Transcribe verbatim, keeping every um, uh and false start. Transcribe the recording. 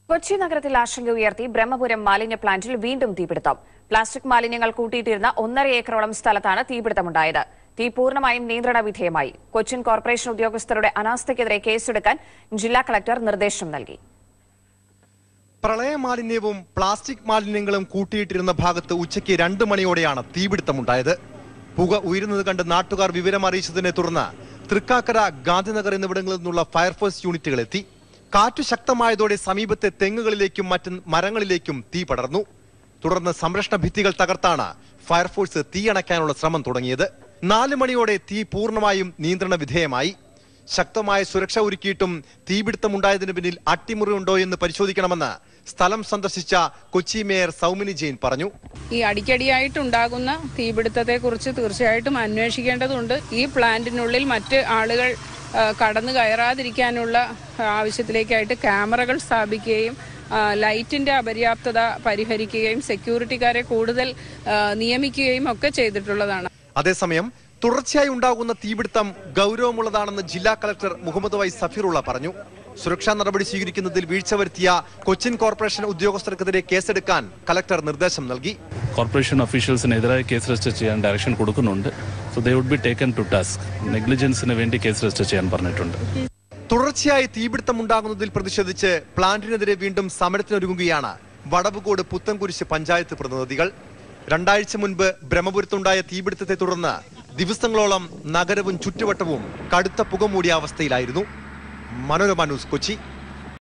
കൊച്ചി നഗരത്തിൽ ആശങ്ക ഉയർത്തി ബ്രഹ്മപുരം മാലിന്യ പ്ലാന്റിൽ വീണ്ടും തീപിടുത്തം. പ്ലാസ്റ്റിക് മാലിന്യങ്ങൾ കൂട്ടിയിട്ടിരുന്ന ഒന്നര ഏക്കറോളം സ്ഥലത്താണ് തീപിടുത്തമുണ്ടായത്. തീ പൂർണ്ണമായും നിയന്ത്രണ വിധേയമായി. കൊച്ചിൻ കോർപ്പറേഷൻ ഉദ്യോഗസ്ഥരുടെ അനാസ്ഥയ്ക്കെതിരെ കേസെടുക്കാൻ ജില്ലാ കളക്ടർ നിർദ്ദേശം നൽകി. പ്രളയ മാലിന്യവും പ്ലാസ്റ്റിക് മാലിന്യങ്ങളും കൂട്ടിയിട്ടിരുന്ന ഭാഗത്ത് ഉച്ചയ്ക്ക് രണ്ട് മണിയോടെയാണ് തീപിടുത്തമുണ്ടായത്. പുക ഉയരുന്നത് കണ്ട് നാട്ടുകാർ വിവരമറിയിച്ചതിനെ തുടർന്ന് തൃക്കാക്കര, ഗാന്ധിനഗർ എന്നിവിടങ്ങളിൽ നിന്നുള്ള ഫയർഫോഴ്സ് യൂണിറ്റുകൾ എത്തി. കാറ്റു ശക്തമായതോടെ സമീപത്തെ തെങ്ങുകളിലേക്കും മറ്റ് മരങ്ങളിലേക്കും തീ പടർന്നു. തുടർന്ന് സംരക്ഷണ ഭിത്തികൾ തകർത്താണ് ഫയർഫോഴ്സ് തീയണയ്ക്കാനുള്ള ശ്രമം തുടങ്ങിയത്. നാല് മണിയോടെ തീ പൂർണ്ണമായും നിയന്ത്രണ വിധേയമായി. ശക്തമായ സുരക്ഷ ഒരുക്കിയിട്ടും തീപിടുത്തമുണ്ടായതിനു പിന്നിൽ അട്ടിമുറിയുണ്ടോ എന്ന് പരിശോധിക്കണമെന്ന് സ്ഥലം സന്ദർശിച്ച കൊച്ചി മേയർ സൗമിനി ജെയിൻ പറഞ്ഞു. ഈ അടിക്കടിയായിട്ടുണ്ടാകുന്ന തീപിടുത്തത്തെ കുറിച്ച് തീർച്ചയായിട്ടും അന്വേഷിക്കേണ്ടതുണ്ട്. ഈ പ്ലാന്റിനുള്ളിൽ മറ്റ് ആളുകൾ കടന്നു കയറാതിരിക്കാനുള്ള ആവശ്യത്തിലേക്കായിട്ട് ക്യാമറകൾ സ്ഥാപിക്കുകയും ലൈറ്റിന്റെ അപര്യാപ്തത പരിഹരിക്കുകയും സെക്യൂരിറ്റിക്കാരെ കൂടുതൽ നിയമിക്കുകയും ഒക്കെ ചെയ്തിട്ടുള്ളതാണ്. അതേസമയം തുടർച്ചയായി ഉണ്ടാകുന്ന തീപിടുത്തം ഗൗരവമുള്ളതാണെന്ന് ജില്ലാ കളക്ടർ മുഹമ്മദ് വൈ സഫീറുള്ള പറഞ്ഞു. സുരക്ഷാ നടപടി സ്വീകരിക്കുന്നതിൽ വീഴ്ച വരുത്തിയ കൊച്ചിൻ കോർപ്പറേഷൻ ഉദ്യോഗസ്ഥർക്കെതിരെ കേസെടുക്കാൻ കളക്ടർ നിർദ്ദേശം നൽകി. കോർപ്പറേഷൻ ഒഫീഷ്യൽസിനെതിരായി കേസ് രജിസ്റ്റർ ചെയ്യാൻ ഡയറക്ഷൻ കൊടുക്കുന്നുണ്ട്. So they would be taken to task. നെഗ്ലിജൻസിന് വേണ്ടി കേസ് രജിസ്റ്റർ ചെയ്യാൻ പറഞ്ഞിട്ടുണ്ട്. തുടർച്ചയായി തീപിടുത്തം ഉണ്ടാകുന്നതിൽ പ്രതിഷേധിച്ച് പ്ലാന്റിനെതിരെ വീണ്ടും സമരത്തിനൊരുങ്ങുകയാണ് വടവുകോട് പുത്തൻകുരിശ് പഞ്ചായത്ത് പ്രതിനിധികൾ. രണ്ടാഴ്ച മുൻപ് ബ്രഹ്മപുരത്തുണ്ടായ തീപിടുത്തത്തെ തുടർന്ന് ദിവസങ്ങളോളം നഗരവും ചുറ്റുവട്ടവും കടുത്ത പുകമൂടിയ അവസ്ഥയിലായിരുന്നു. മനോരമ ന്യൂസ്, കൊച്ചി.